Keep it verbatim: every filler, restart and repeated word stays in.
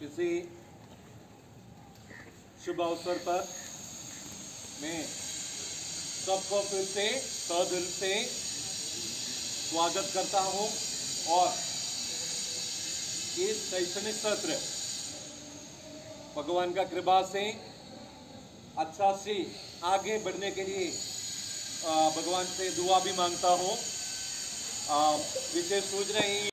किसी शुभ अवसर पर मैं सबको फिर से तहे से स्वागत करता हूं और इस शैक्षणिक सत्र भगवान का कृपा से अच्छा से आगे बढ़ने के लिए भगवान से दुआ भी मांगता हूं। विशेष सूचना ही